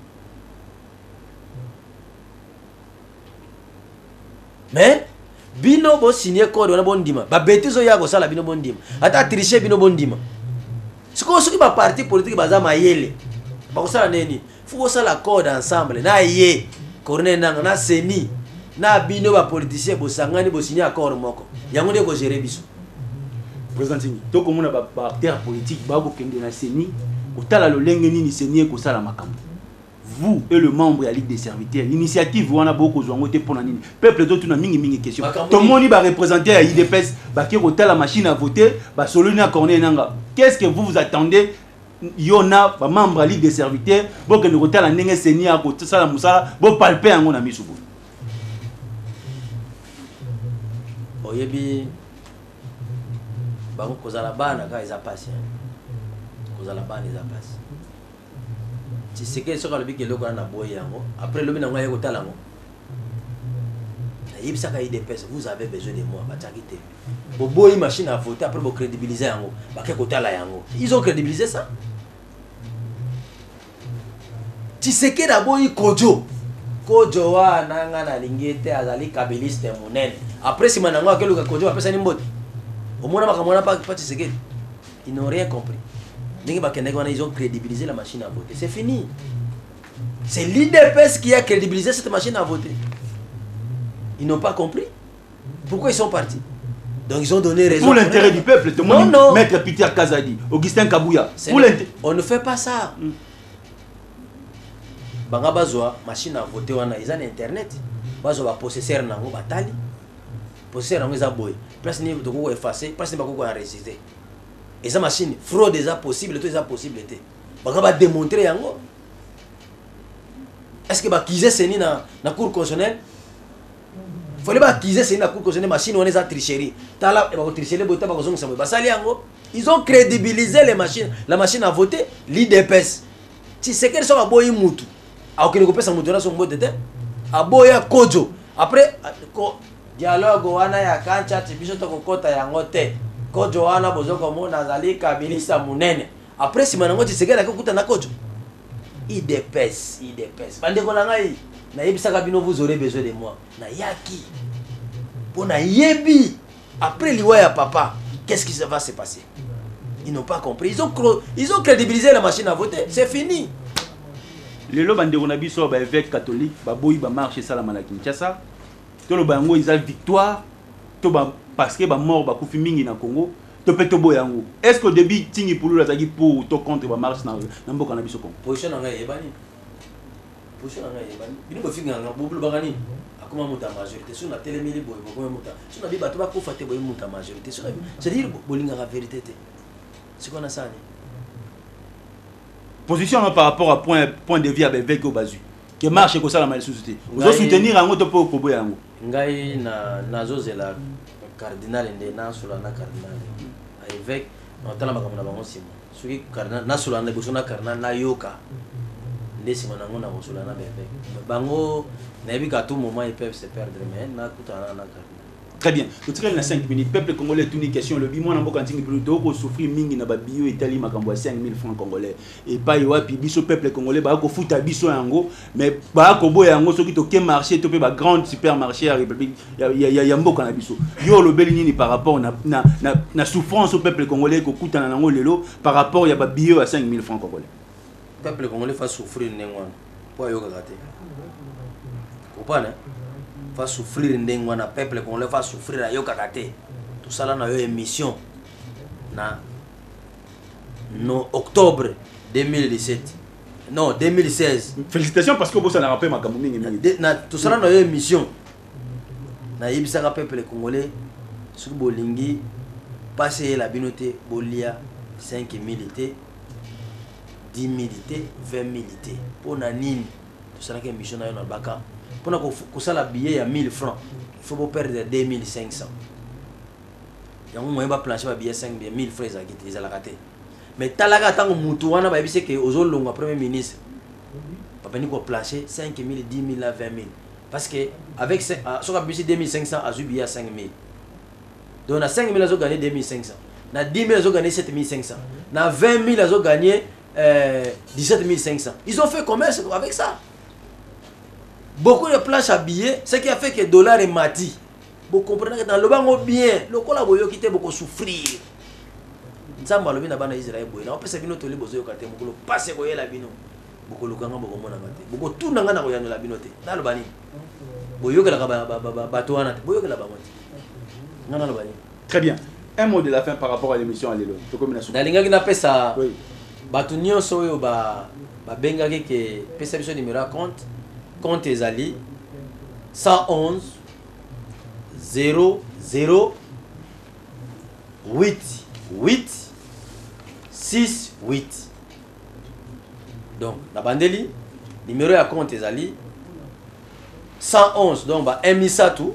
Mais bino bo signer code wana bon dima. Ba betizo ya ko sala bino bon dima. Ata tricher bino bon dima. Siko soki ba parti politique baza mayele. Ba ko sala neni. Faut ko sala code ensemble na yé Corneille Nanga na seni. na bino ba politicien bo sangani bo signer accord moko yango nde ko gérer biso président Tingi to ko mona ba acteur politique ba ko kende na seni otala lo lenge nini seni ko sala makambo vous et le membre de la Ligue des serviteurs l'initiative wana boko zwango te pona nini peuple d'autres na mingi question tout le monde va représenter à IDPS ba ki la machine à voter ba soloni à corner nanga qu'est-ce que vous attendez yona ba membre de la Ligue des serviteurs bo que nous la ndenge seni a ko sala musala bo palper yango na misubu oyebi bango kozala bana ka eza pasi kozala bana eza pasi ti seke soka lobi ke loko na boye yango après lobi na ngoya kotala ngo yebisa ka IDPS vous avez besoin de moi bataki te bo boyi machine à voter après bo crédibiliser yango ba ke kotala yango ils ont crédibilisé ça ti seke da boyi kojo wana ngana lingete azali kabiliste munene après si manango akeluka kojo apesa ni mbote omona makamona pas Tshisekedi ils n'ont rien compris ils ont crédibilisé la machine à voter c'est fini c'est l'IDPS qui a crédibilisé cette machine à voter ils n'ont pas compris pourquoi ils sont partis donc ils ont donné raison pour l'intérêt du peuple tout le monde non. Maître Peter Kazadi Augustin Kabouya on ne fait pas ça banga bazwa machine à voter wana ils ont internet bazwa ba possesseur nango batali possesseur nango eza boy place ni to effacer place ni bako enregistrer eza machine fraude eza possible tout eza possible té banga ba démontrer yango est-ce que ba kiser seni na cour constitutionnelle fallait ba kiser seni na cour constitutionnelle machine wana eza tricherie tala ba tricherie bota ba kozongisa ba sali yango ils ont crédibilisé les machines la machine à voter l'IDPS si c'est qu'elle soit boy mutu a okene ko pesa mutu na so mbote té a boya kojo après dialogue wana ya kancha tibiso to kokota yango te kojo wana bozoko mona azali kabilista munene après si manango Tshisekedi akukuta na kojo IDPS bande ko ngai na yebisaka bino vous aurez besoin de moi na yaki pona yebi après liwa ya papa qu'est-ce qui va se passer ils n'ont pas compris ils ont crédibilisé la machine à voter c'est fini lelo bande ko na biso ba évêque catholique ba boyi ba marche sala na Kinshasa to lo bango ils ont victoire to ba parce que ba mort ba kufi mingi na Congo to peto boyango est-ce que début tingi pulu la zaki pour to contre ba marche na mboka na biso Congo position na ngai ebani bino ko finga nga bobulu bagani akoma muta majorité so na telemeli boy ko muta so na bi bato ba ko fate boy muta majorité so c'est-à-dire bolinga la vérité te c'est qu'on a ça position par rapport à point de vue avec Obazu qui marche comme ça la société vous soutenir un autre pour boyango ngai na zozela cardinal ndena sula na cardinal avec notala makamuna bango sima soki cardinal na sula na bosona cardinal na yoka ndesi manango na bosula na bebe bango na yebika tout moment ils peuvent se perdre mais na kutana na cardinal. Très bien. Tout ça dans 5 minutes. Peuple congolais, toute une question. Le bimon n'a pas continué de souffrir. Mingi n'a pas bio Italie m'a cambois 5000 francs congolais. Et pas yoa puis biso peuple congolais bah ko fout à biso yango. Mais bah ko boy yango soki to ke marché to pe ba grande supermarché à République. Ya mboka na biso. Yo le belinini par rapport na souffrance au peuple congolais ko kuta na nango lelo par rapport ya ba bio à 5000 francs congolais. Peuple congolais va souffrir n'engwana. Pour yo kagate. Comprendre? Va souffrir ndengwana peuple congolais va souffrir à yokakate tout ça là na yo émission na no octobre 2017 non 2016 félicitations parce que vous ça n'a rappelé makambo mingi na tout ça là na yo émission na yebisaka peuple congolais sur bolingi passer la binoté bolia 5000 té 10 000 té 20 000 té pour na nini tout ça là que émission na yo na baka pour ça la billet à 1000 francs il faut pas perdre 2500 il y a un moyen de plancher billet 5000 francs ils ont raté mais talaga tant mutu wana ba bise que ozolonga premier ministre papa ni ko plancher 5000 10000 à 20000 parce que avec so ka bise 2500 a billet à 5000 donc na 5000 azo gagner 2500 na 10000 azo gagner 7500 na 20000 azo gagner 17500 ils ont fait commerce avec ça. Beaucoup de planches à billets, ce qui a fait que le dollar est mati. Vous comprenez que dans le banc bien, le collaborateur qui était beaucoup souffrir. Nous avons le bien dans Israël. On peut se dire que les besoins sont beaucoup passés pour la bino. Beaucoup de gens beaucoup tout n'a pas la binote. Dans le bani. Très bien. Un mot de la fin par rapport à l'émission à l'élo. Nalingaki na pesa oui. Bato nyonso oyo ba bengaki ke pesa biso numéro à compte ezali 111 00 8 8 6 8. Donc na bandeli numéro à compte ezali 111 donc ba emisatu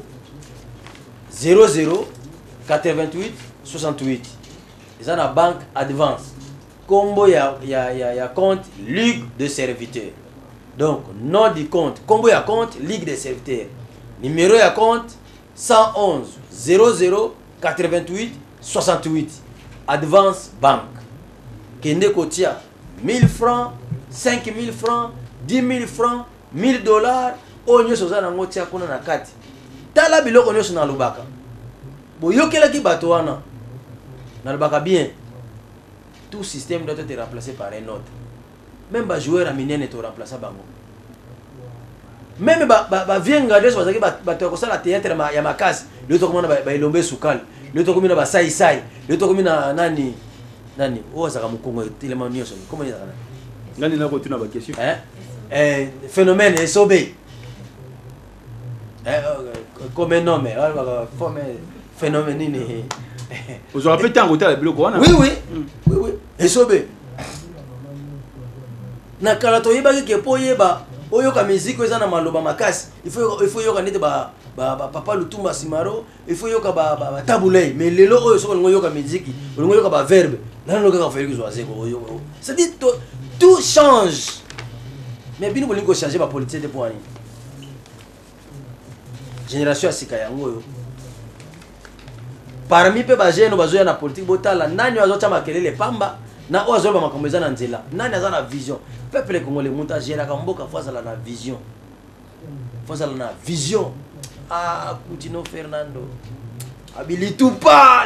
00 88 68. Eza na banque advance. Combo ya compte Ligue de serviteurs. Donc nom du compte combo ya compte Ligue de serviteurs. Numéro ya compte 111 00 88 68. Advance banque. Kende kotia 1000 francs, 5000 francs, 10 000 francs, $1000. Onyo soza na ngotia kuna na kati. Tala biloko nyoso na lubaka. Boyokela ki bato wana. Na lubaka bien. Tout système doit être remplacé par un autre. Même les joueurs à miner ne sont remplacés par bango. Même les vieux gars, ils sont la théâtre, il y a ma case. Le truc comme na ilombe sukal. Le truc comme na sai sai. Le truc comme na nani. Oh ça comme Congo tellement mieux ça. Comment il a? Nani na continue ba question. Phénomène SOB. Comme un nom mais phénomène. Vous aurez peut-être un retard à bloc. Oui. SOB. Na kala to yeba ke po yeba oyoka musique eza na maloba makasi. Il faut yoka nete ba papa Lutumba Simaro, il faut yoka ba tabulei mais lelo oyo soko ngoyoka musique, ngoyoka ba verbe. Nan loka ka Félix Oazeko oyo. Ça dit tout change. Mais bino bolingo changer ba politique de point. Génération asika yango yo. Parmi pe ba jeune bazoya na politique botala nani wazocha makelele pamba na ozo ba makombeza na nzela. Nani azana vision. Peuple congolais monta gérer kamboka face à la vision. Face à la vision. Ah, Coutinho Fernando. Litupa.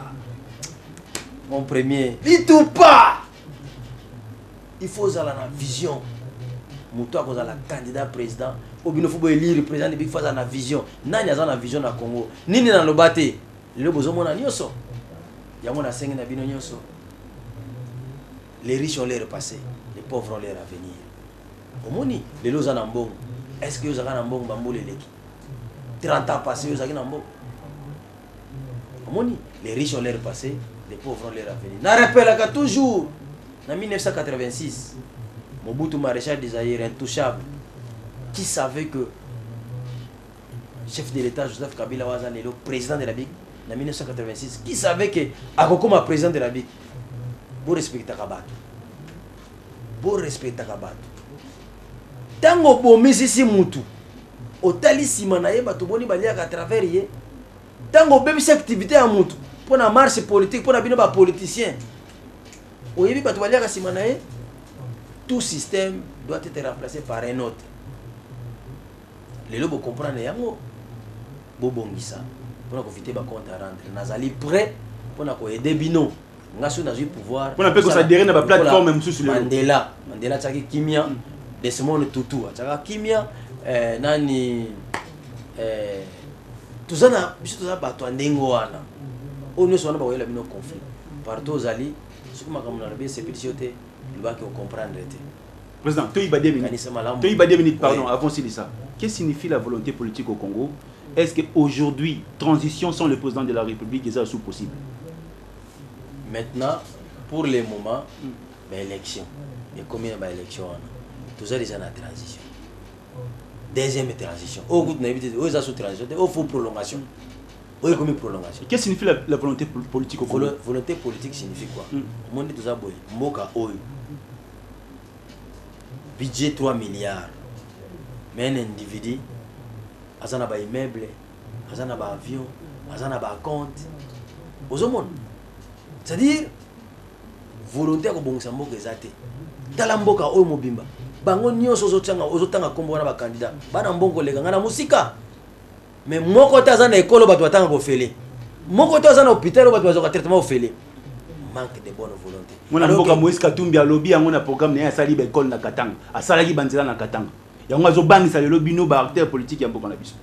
Mon premier. Litupa. Il faut ça la vision. Mouto a la candidat président. Obino faut élire président de face à la vision. Nani azana vision na Congo. Nini na lobate. Le besoin mona nyoso. Yamona sengi na bino nyoso. Les riches ont leur passé, les pauvres ont leur avenir. Omoni, les lois en bon. Est-ce que vous avez un bon bambou les 30 ans passés, vous avez un bon. Omoni, les riches ont leur passé, les pauvres ont leur avenir. Na rappelle que toujours, en 1986, Mobutu Maréchal des Zaïre intouchable, qui savait que chef de l'État Joseph Kabila Wazan est le président de la BIC en 1986, qui savait que Akokoma président de la BIC. Vous respectez Kabat. Vous respectez Kabat. Tango bomisi si mutu. Otali simanaye batuboni baliaka à travers ye. Tango bebisi activité à mutu. Pour la marche politique, pour la bino ba politicien. Oyebi batu baliaka simanaye. Tout système doit être remplacé par un autre. Les lobo comprendre yango. Bobongisa. Pour profiter ba compte à rendre. Nazali prêt pour na ko aider bino. Ngasu na pouvoir. On appelle que ça derrière na plateforme même sous le Mandela tsaki kimia Desmond Tutu tsaka kimia nani tuzana biso tuzana bato ndengo wana. Ono sona ba wela bino conflit. Partout zali sukuma kama na bien c'est petit côté il va comprendre te. Président, tu ibadé minutes pardon avant de ça. Qu'est-ce que signifie la volonté politique au Congo? Est-ce qu'aujourd'hui transition sans le président de la République est sous possible? Maintenant, pour le moment, l'élection. Et combien d'élections? Tout ça déjà en transition. Deuxième transition. Au bout de la transition, il faut prolongation. Il faut prolongation. Qu'est-ce que signifie la volonté politique au Congo? Volonté politique signifie quoi? On dit tout ça, Moka Oyo. Budget 3 milliards. Mais un individu, il a un immeuble, il a un avion, il a un compte. Aux hommes. C'est-à-dire, volonté ko bongisa mboka ezate. Tala mboka oyo mobimba. Bango nyonso ozotanga kombo wana ba candidat. Bana mbongo lega ngana musika. Mais moko taza na ekolo bato batanga ko fele. Moko taza na hôpital bato bazo ka traitement ofele. Manque de bonne volonté. Mona mboka Moïse Katumbi alobi yango na programme na sali ba école na Katanga. Asalaki banzela na Katanga. yango azobangisa lelo bino ba acteur politique ya mboka na biso.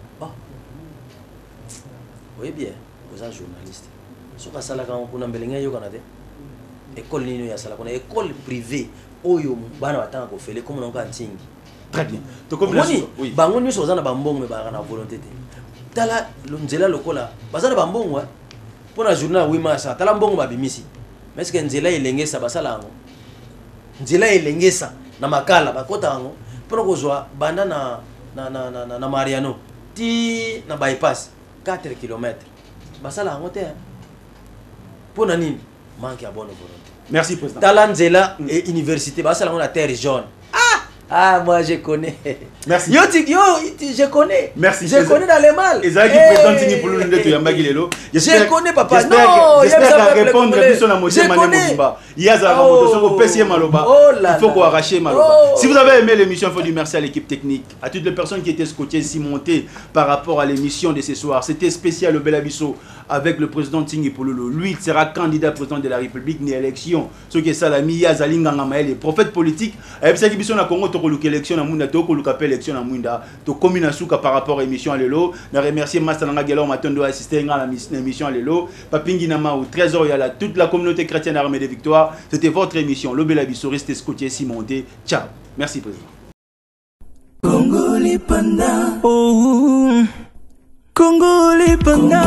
Oui bien, vous êtes journaliste. Ce que ça la quand on a belengé yo Canada. École nino ya sala kona école privée oyo bana batanga ko fele comme on kantingi. Très bien. To comme oui. Bango nyo sozana bambongo me ba na volonté te. Tala nzela lokola bazana bambongo pona journal 8 mars tala mbongo babimisi. Mais est-ce que nzela elengesa basala ngo? Nzela elengesa na makala bakota ngo pona kozwa banda na Mariano ti na bypass 4 km. Basala ngo te. Pona nini manque à bonne volonté. Merci président. Talanzela et université basala ngo na terre jaune. Ah, moi je connais. Merci. Yo, je connais. Merci. Je connais dans les mal. Et ça qui présente Tigny pour l'unité de Yamba Gilelo. Je connais papa. J'espère qu'à répondre à tout son amour, il y a un moto PC Maloba. Il faut qu'on arrache Maloba. Si vous avez aimé l'émission, il faut dire merci à l'équipe technique, à toutes les personnes qui étaient scotchées, si montées par rapport à l'émission de ce soir. C'était spécial au Belabiso avec le président Tigny Pololo. Lui, il sera candidat président de la République ni élection. Ce qui est ça, la Mia Zalinga Ngamael, prophète politique. Et puis, ça qui a Congo, élection na munda to ko luka élection na munda to commune suka par rapport à émission lelo na remercier Mastananga Gelo Matondo assister à la émission lelo papingi na ma au trésor yala toute la communauté chrétienne armée de victoire. C'était votre émission Lobela Biso, restez scotché si monté. Ciao. Merci président. Congo les panda. Oh Congo les panda.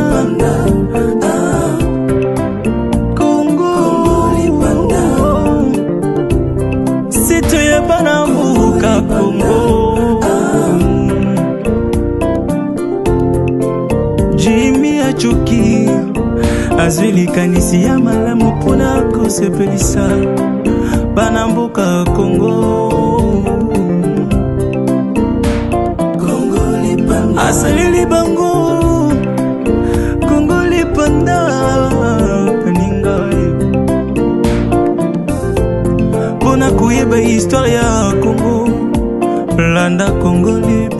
Congo les panda. C'est Banambuka Congo. Jimmy Achuki azwili kanisi ya malamu pona kosepelisa Banambuka Congo. Congo les panda. Asalili bango Congo les panda. Peninga Pona kuyeba histoire ya Congo. Landa Congo libre.